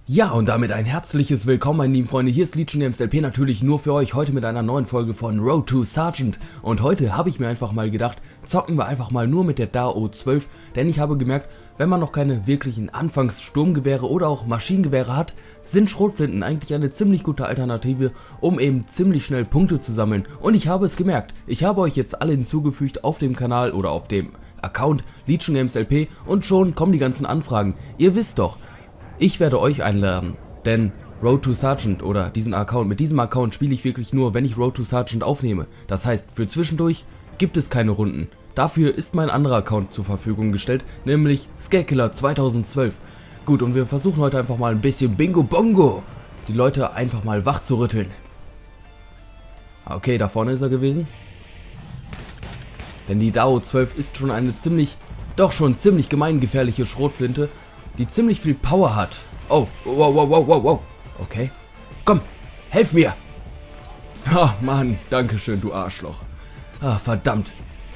Ja, und damit ein herzliches Willkommen, meine lieben Freunde. Hier ist Legion Games LP, natürlich nur für euch, heute mit einer neuen Folge von Road to Sergeant. Und heute habe ich mir einfach mal gedacht, zocken wir einfach mal nur mit der DAO 12, denn ich habe gemerkt, wenn man noch keine wirklichen Anfangssturmgewehre oder auch Maschinengewehre hat, sind Schrotflinten eigentlich eine ziemlich gute Alternative, um eben ziemlich schnell Punkte zu sammeln. Und ich habe es gemerkt, ich habe euch jetzt alle hinzugefügt auf dem Kanal oder auf dem Account Legion Games LP und schon kommen die ganzen Anfragen. Ihr wisst doch, ich werde euch einladen, denn Road to Sergeant oder mit diesem Account spiele ich wirklich nur, wenn ich Road to Sergeant aufnehme. Das heißt, für zwischendurch gibt es keine Runden. Dafür ist mein anderer Account zur Verfügung gestellt, nämlich Skakiller 2012. Gut, und wir versuchen heute einfach mal ein bisschen Bingo Bongo, die Leute einfach mal wach zu rütteln. Okay, da vorne ist er gewesen. Denn die DAO 12 ist schon eine ziemlich gemeingefährliche Schrotflinte, die ziemlich viel Power hat. Oh, wow. Okay. Komm, helf mir. Ah, Mann, dankeschön, du Arschloch. Ah, verdammt.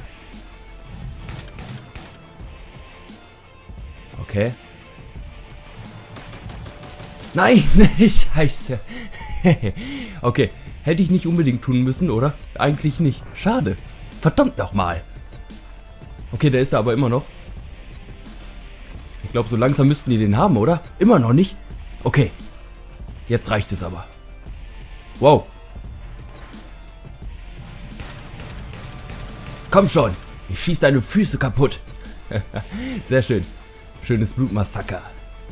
Okay. Nein, scheiße. Okay, hätte ich nicht unbedingt tun müssen, oder? Eigentlich nicht. Schade. Verdammt nochmal. Okay, der ist da aber immer noch. Ich glaube, so langsam müssten die den haben, oder? Immer noch nicht? Okay. Jetzt reicht es aber. Wow. Komm schon. Ich schieß deine Füße kaputt. Sehr schön. Schönes Blutmassaker.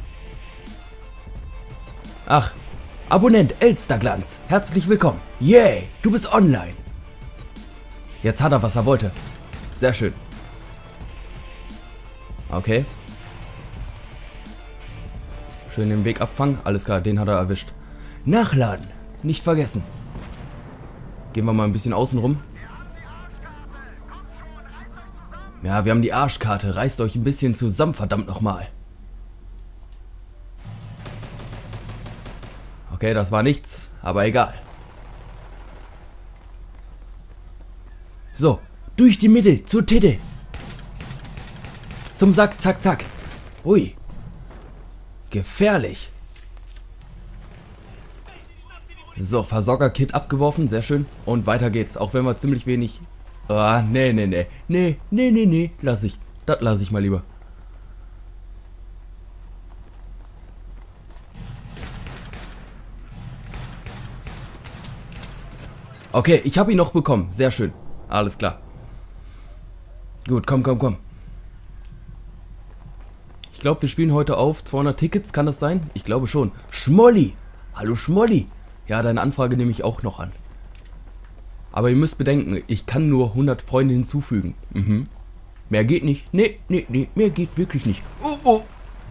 Ach. Abonnent Elsterglanz. Herzlich willkommen. Yay. Du bist online. Jetzt hat er, was er wollte. Sehr schön. Okay. Schön den Weg abfangen. Alles klar, den hat er erwischt. Nachladen. Nicht vergessen. Gehen wir mal ein bisschen außen rum. Ja, wir haben die Arschkarte. Reißt euch ein bisschen zusammen, verdammt nochmal. Okay, das war nichts, aber egal. So, durch die Mitte, zur Titte. Zum Sack, zack, zack. Ui. Gefährlich. So, Versorger-Kit abgeworfen, sehr schön. Und weiter geht's, auch wenn wir ziemlich wenig... Ah, nee. Lass ich. Das lasse ich mal lieber. Okay, ich habe ihn noch bekommen. Sehr schön. Alles klar. Gut, komm. Ich glaube, wir spielen heute auf 200 Tickets, kann das sein? Ich glaube schon. Schmolli! Hallo Schmolli! Ja, deine Anfrage nehme ich auch noch an. Aber ihr müsst bedenken, ich kann nur 100 Freunde hinzufügen. Mehr geht nicht. Nee, mehr geht wirklich nicht. Oh.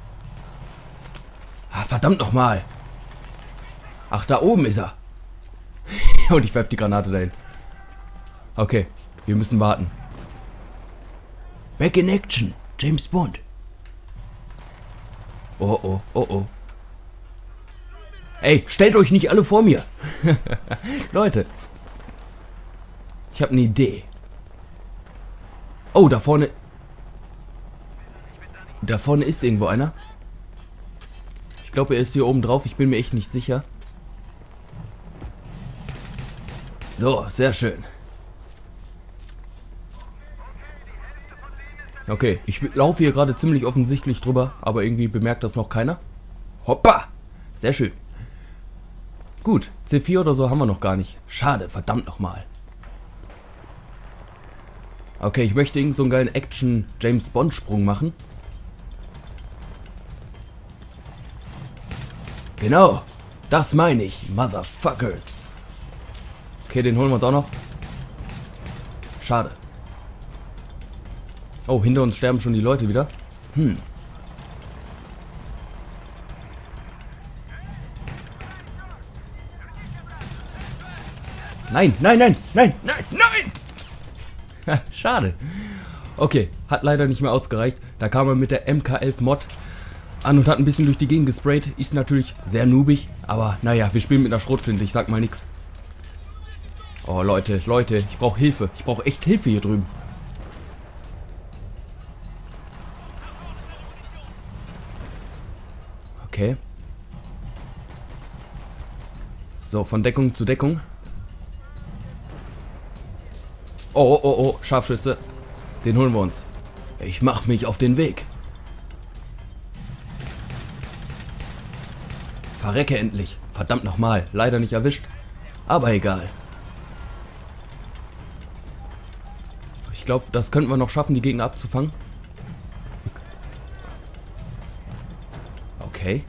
Ah, verdammt nochmal. Ach, da oben ist er. Und ich werfe die Granate dahin. Okay, wir müssen warten. Back in action, James Bond. Oh. Ey, stellt euch nicht alle vor mir. Leute. Ich habe eine Idee. Oh, da vorne. Da vorne ist irgendwo einer. Ich glaube, er ist hier oben drauf. Ich bin mir echt nicht sicher. So, sehr schön. Okay, ich laufe hier gerade ziemlich offensichtlich drüber, aber irgendwie bemerkt das noch keiner. Hoppa! Sehr schön. Gut, C4 oder so haben wir noch gar nicht. Schade, verdammt nochmal. Okay, ich möchte irgend so einen geilen Action-James-Bond-Sprung machen. Genau, das meine ich, Motherfuckers. Okay, den holen wir uns auch noch. Schade. Oh, hinter uns sterben schon die Leute wieder. Nein! Schade. Okay, hat leider nicht mehr ausgereicht. Da kam er mit der MK11 Mod an und hat ein bisschen durch die Gegend gesprayt. Ist natürlich sehr noobig, aber naja, wir spielen mit einer Schrotflinte, ich sag mal nix. Oh Leute, ich brauche Hilfe. Ich brauche echt Hilfe hier drüben. Okay. So, von Deckung zu Deckung. Oh, oh, oh, Scharfschütze. Den holen wir uns. Ich mach mich auf den Weg. Verrecke endlich. Verdammt nochmal. Leider nicht erwischt. Aber egal. Ich glaube, das könnten wir noch schaffen, die Gegner abzufangen. Okay.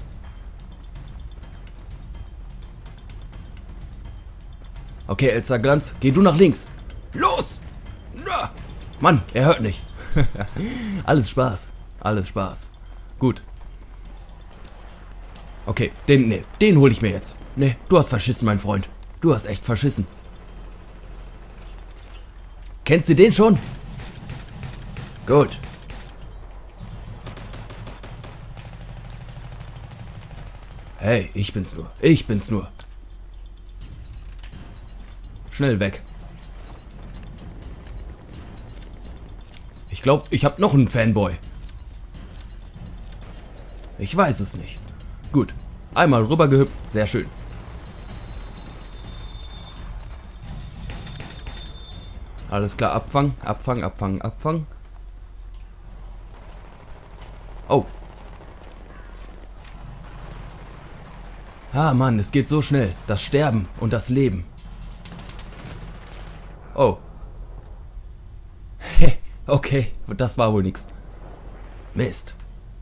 Okay, Elster Glanz, geh du nach links. Los! Na! Mann, er hört nicht. Alles Spaß. Alles Spaß. Gut. Okay, den hole ich mir jetzt. Nee, du hast verschissen, mein Freund. Du hast echt verschissen. Kennst du den schon? Gut. Hey, ich bin's nur. Ich bin's nur. Schnell weg. Ich glaube, ich habe noch einen Fanboy. Ich weiß es nicht. Gut. Einmal rüber gehüpft. Sehr schön. Alles klar, Abfang, Abfang, Abfang, Abfang. Oh. Ah, Mann, es geht so schnell. Das Sterben und das Leben. Oh. Okay, das war wohl nichts. Mist.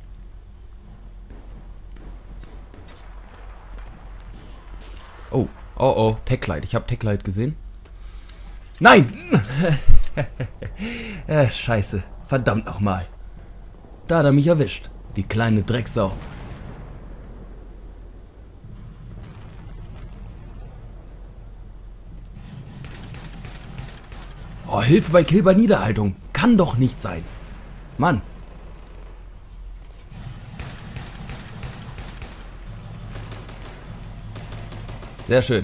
Oh, oh, oh, Techlight. Ich habe Techlight gesehen. Nein! Scheiße. Verdammt nochmal. Da hat er mich erwischt. Die kleine Drecksau. Oh, Hilfe bei Kill bei Niederhaltung. Kann doch nicht sein. Mann. Sehr schön.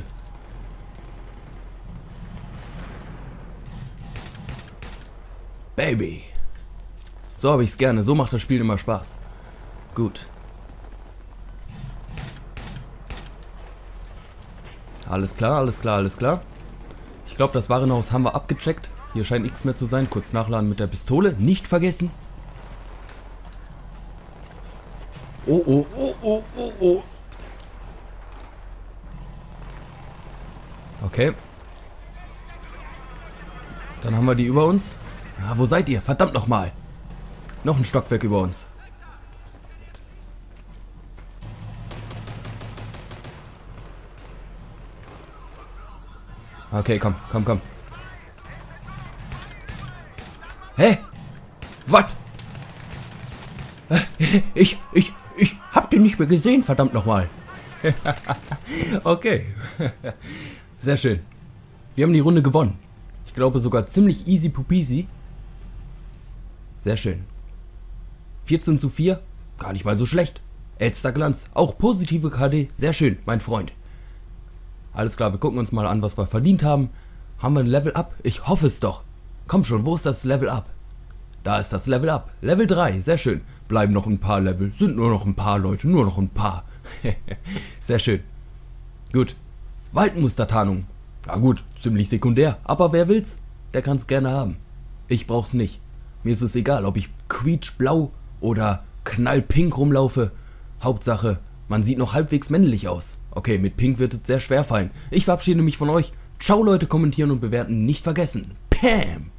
Baby. So habe ich es gerne. So macht das Spiel immer Spaß. Gut. Alles klar, alles klar, alles klar. Ich glaube, das Warenhaus haben wir abgecheckt. Hier scheint nichts mehr zu sein. Kurz nachladen mit der Pistole. Nicht vergessen. Oh, oh, oh, oh, oh, oh. Okay. Dann haben wir die über uns. Ah, wo seid ihr? Verdammt nochmal. Noch ein Stockwerk über uns. Okay, komm, komm, komm. Hä? Was? Ich hab den nicht mehr gesehen, verdammt nochmal. Okay. Sehr schön. Wir haben die Runde gewonnen. Ich glaube sogar ziemlich easy peasy. Sehr schön. 14:4. Gar nicht mal so schlecht. Elster Glanz. Auch positive KD. Sehr schön, mein Freund. Alles klar, wir gucken uns mal an, was wir verdient haben. Haben wir ein Level Up? Ich hoffe es doch. Komm schon, wo ist das Level Up? Da ist das Level Up. Level 3, sehr schön. Bleiben noch ein paar Level. Sind nur noch ein paar Leute, nur noch ein paar. Sehr schön. Gut. Waldmustertarnung. Na gut, ziemlich sekundär. Aber wer will's? Der kann's gerne haben. Ich brauch's nicht. Mir ist es egal, ob ich quietschblau oder knallpink rumlaufe. Hauptsache, man sieht noch halbwegs männlich aus. Okay, mit pink wird es sehr schwer fallen. Ich verabschiede mich von euch. Ciao Leute, kommentieren und bewerten nicht vergessen. Pam!